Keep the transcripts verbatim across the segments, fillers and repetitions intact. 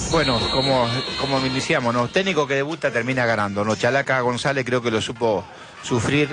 Bueno, como, como iniciamos, ¿no? Técnico que debuta termina ganando, ¿no? Chalaca González creo que lo supo sufrir.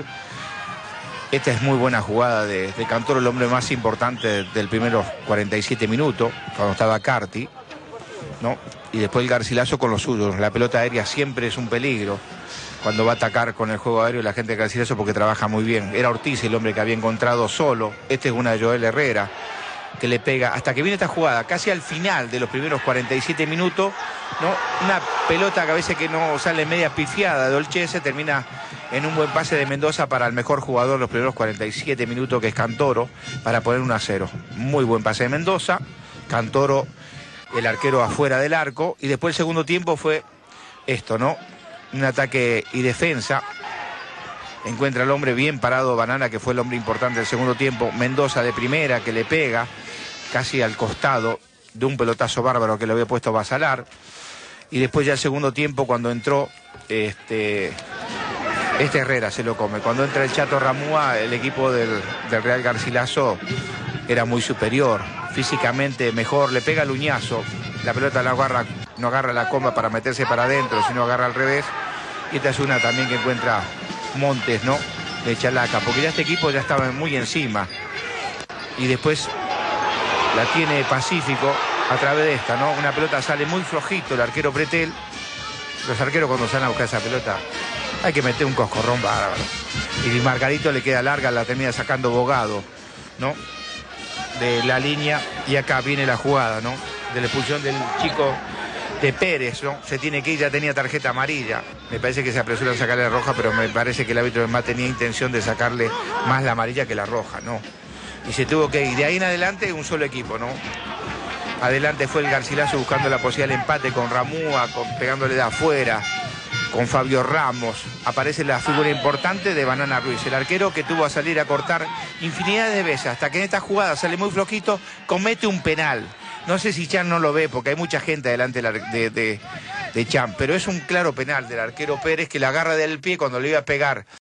Esta es muy buena jugada de, de Cantoro, el hombre más importante del primeros cuarenta y siete minutos, cuando estaba Carti, ¿no? Y después el Garcilaso con los suyos. La pelota aérea siempre es un peligro cuando va a atacar con el juego aéreo la gente de Garcilaso, porque trabaja muy bien. Era Ortiz el hombre que había encontrado solo. Este es una de Joel Herrera, que le pega, hasta que viene esta jugada, casi al final de los primeros cuarenta y siete minutos, ¿no? Una pelota que a veces que no sale media pifiada de Olchese, termina en un buen pase de Mendoza para el mejor jugador de los primeros cuarenta y siete minutos, que es Cantoro, para poner uno a cero. Muy buen pase de Mendoza, Cantoro, el arquero afuera del arco, y después el segundo tiempo fue esto, ¿no? Un ataque y defensa. Encuentra al hombre bien parado Banana, que fue el hombre importante del segundo tiempo. Mendoza de primera, que le pega casi al costado de un pelotazo bárbaro que le había puesto Basalar. Y después ya el segundo tiempo, cuando entró este, este Herrera, se lo come. Cuando entra el Chato Ramúa, el equipo del, del Real Garcilaso era muy superior, físicamente mejor. Le pega el uñazo, la pelota no agarra, no agarra la comba para meterse para adentro, sino agarra al revés. Y esta es una también que encuentra Montes, ¿no? De Chalaca, porque ya este equipo ya estaba muy encima. Y después la tiene Pacífico a través de esta, ¿no? Una pelota sale muy flojito el arquero Pretel. Los arqueros cuando salen a buscar esa pelota hay que meter un coscorrón bárbaro. Y Margarito le queda larga, la termina sacando Bogado, ¿no? De la línea. Y acá viene la jugada, ¿no? De la expulsión del chico de Pérez, ¿no? Se tiene que ir, ya tenía tarjeta amarilla. Me parece que se apresura a sacarle la roja, pero me parece que el árbitro más tenía intención de sacarle más la amarilla que la roja, ¿no? Y se tuvo que ir. De ahí en adelante un solo equipo, ¿no? Adelante fue el Garcilaso buscando la posibilidad del empate con Ramúa, con, pegándole de afuera, con Fabio Ramos. Aparece la figura importante de Banana Ruiz, el arquero que tuvo a salir a cortar infinidad de veces, hasta que en esta jugada sale muy flojito, comete un penal. No sé si Chan no lo ve, porque hay mucha gente delante de, de, de Chan, pero es un claro penal del arquero Pérez, que la agarra del pie cuando le iba a pegar